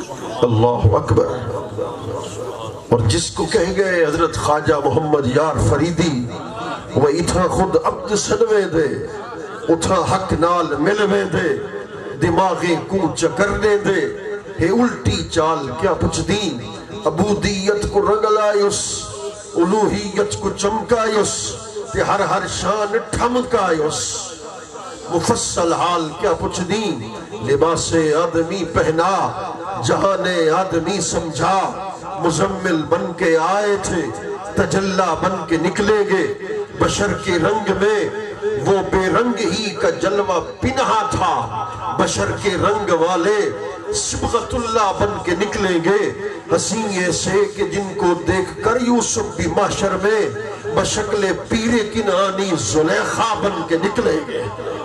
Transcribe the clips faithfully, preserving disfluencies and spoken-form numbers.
اللہ اکبر۔ اور جس کو کہہ گئے حضرت خواجہ محمد یار فریدی وہ اتھا خود عبد سنوے دے اتھا حق نال ملوے دے دماغی کو چکرنے دے ہے الٹی چال کیا پچھ دین عبودیت کو رنگلائیس الوہیت کو چمکائیس تے ہر ہر شان ٹھمکائیس مفصل حال کیا پچھ دین لباس آدمی پہنا جہان آدمی سمجھا مزمل بن کے آئے تھے تجلہ بن کے نکلیں گے بشر کے رنگ میں وہ بے رنگ ہی کا جلوہ پنہا تھا بشر کے رنگ والے صبغت اللہ بن کے نکلیں گے حسین ایسے کہ جن کو دیکھ کر یوسف بھی محشر میں بشکل پیر کنعانی زلیخا بن کے نکلیں گے۔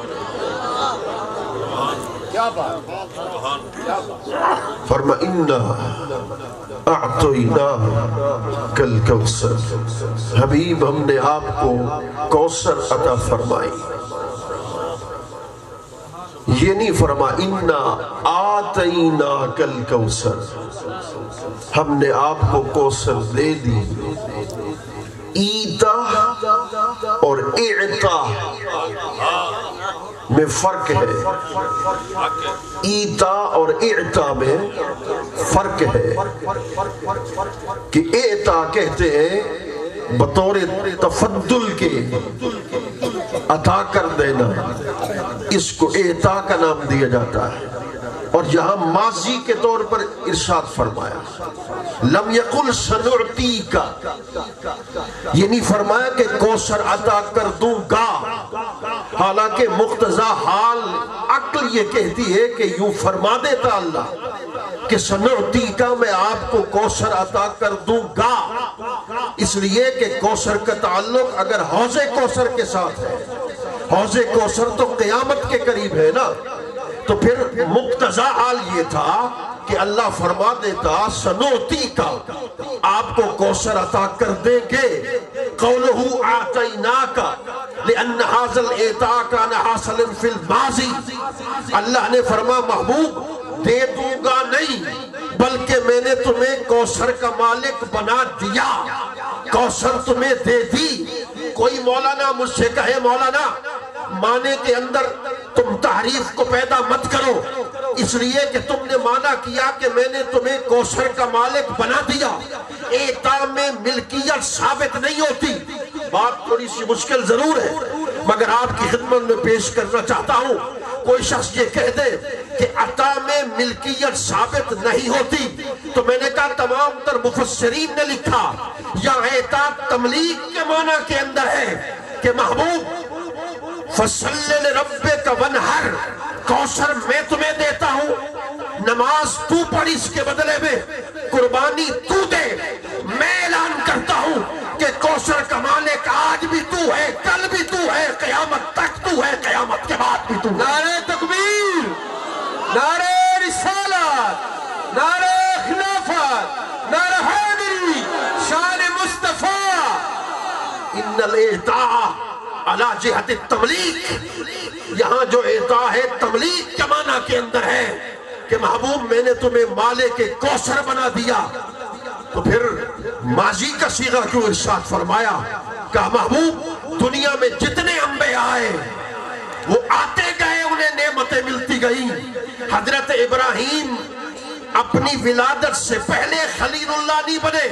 فرما انا اعطینا کل کوثر حبیب ہم نے آپ کو کوثر عطا فرمائی یہ نہیں فرما انا آتینا کل کوثر ہم نے آپ کو کوثر دے دی ایتا اور اعطا میں فرق ہے ایتا اور اعطا میں فرق ہے کہ اعطا کہتے ہیں بطور تفضل کے عطا کر دینا اس کو اعطا کا نام دیا جاتا ہے اور یہاں ماضی کے طور پر ارشاد فرمایا لم یقل سنعطی کا یہ نہیں فرمایا کہ کوثر عطا کر دوں گا حالانکہ مقتضی حال عقل یہ کہتی ہے کہ یوں فرما دیتا اللہ کہ سنعطی کا میں آپ کو کوثر عطا کر دوں گا اس لیے کہ کوثر کا تعلق اگر حوض کوثر کے ساتھ ہے حوض کوثر تو قیامت کے قریب ہے نا تو پھر مقتضی حال یہ تھا کہ اللہ فرما دیتا سنوتی کا آپ کو کوثر عطا کر دیں گے قولہو آتیناکا لأن حاصل اعطاء کان حاصل فی الماضی اللہ نے فرما محبوب دے دوں گا نہیں بلکہ میں نے تمہیں کوثر کا مالک بنا دیا کوثر تمہیں دے دی کوئی مولانا مجھ سے کہے مولانا معنی کے اندر تم تحریف کو پیدا مت کرو اس لیے کہ تم نے معنی کیا کہ میں نے تمہیں کوثر کا مالک بنا دیا اعطاء میں ملکیت ثابت نہیں ہوتی بات تھوڑی سی مشکل ضرور ہے مگر آپ کی خدمت میں پیش کرنا چاہتا ہوں کوئی شخص یہ کہہ دے کہ عطا میں ملکیت ثابت نہیں ہوتی تو میں نے کہا تمام تر مفسرین نے لکھا یا اعطاء تملیک کے معنی کے اندر ہے کہ محبوب فَصَلِّ لِرَبِّكَ وَانْحَرْ کوثر میں تمہیں دیتا ہوں نماز تو پڑھ اس کے بدلے میں قربانی تو دے میں اعلان کرتا ہوں کہ کوثر کا مالک آج بھی تو ہے کل بھی تو ہے قیامت تک تو ہے قیامت کے بعد بھی تو ہے نعرہ تکبیر نعرہ رسالت نعرہ خلافت نعرہ حیدری شان مصطفیٰ ان الاعطاء علی جہت التملیک یہاں جو اعطاء ہے تملیک کے معنی کے اندر ہے کہ محبوب میں نے تمہیں مالک کوثر بنا دیا تو پھر ماضی کا صیغہ کیوں ارشاد فرمایا کہ محبوب دنیا میں جتنے انبیاء آئے وہ آتے گئے انہیں نعمتیں ملتی گئی حضرت ابراہیم اپنی ولادت سے پہلے خلیل اللہ نہیں بنے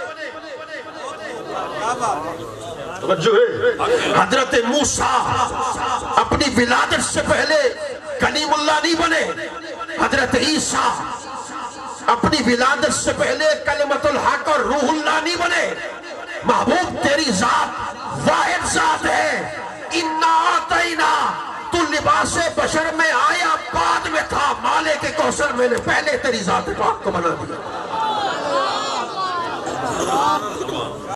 حضرت موسیٰ اپنی ولادت سے پہلے کلیم اللہ نہیں بنے حضرت عیسیٰ اپنی ولادت سے پہلے کلمت الحق اور روح اللہ نہیں بنے محبوب تیری ذات واحد ذات ہے انا آتینا تو لباس بشر میں آیا بعد میں تھا مالک کوثر میں نے پہلے تیری ذات پاک کو بنا دیا